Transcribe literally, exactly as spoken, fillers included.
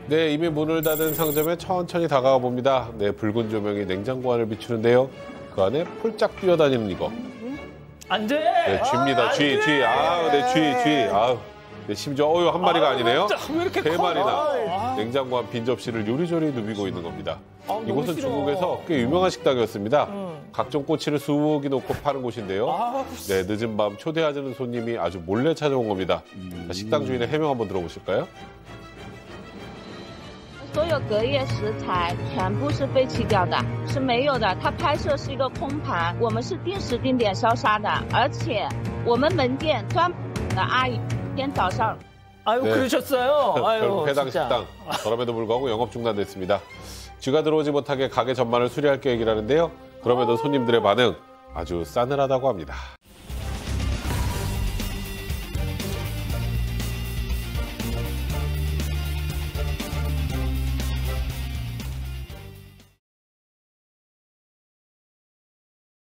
네, 이미 문을 닫은 상점에 천천히 다가가 봅니다. 네, 붉은 조명이 냉장고 안을 비추는데요. 그 안에 폴짝 뛰어다니는 이거. 안 돼! 네, 쥐입니다. 아, 쥐, 쥐. 아우, 네, 쥐, 쥐. 아우. 네, 심지어 어유 한 마리가 아, 아니네요. 진짜 왜 이렇게 세 커? 마리나 아. 냉장고 안 빈 접시를 요리조리 누비고 있는 겁니다. 아, 너무 이곳은 싫어. 중국에서 꽤 유명한 식당이었습니다. 음. 각종 꼬치를 수북이 놓고 파는 곳인데요. 아, 네, 늦은 밤 초대하자는 손님이 아주 몰래 찾아온 겁니다. 자, 식당 주인의 해명 한번 들어보실까요? 所有隔夜食材全部是被弃掉的，是没有的。它拍摄是一个空盘，我们是定时定点烧杀的，而且我们门店专门的阿姨每天早上。 아유, 네. 그러셨어요? 아유, 결국 해당 진짜. 식당 그럼에도 불구하고 영업 중단됐습니다. 쥐가 들어오지 못하게 가게 전반을 수리할 계획이라는데요. 그럼에도 손님들의 반응 아주 싸늘하다고 합니다.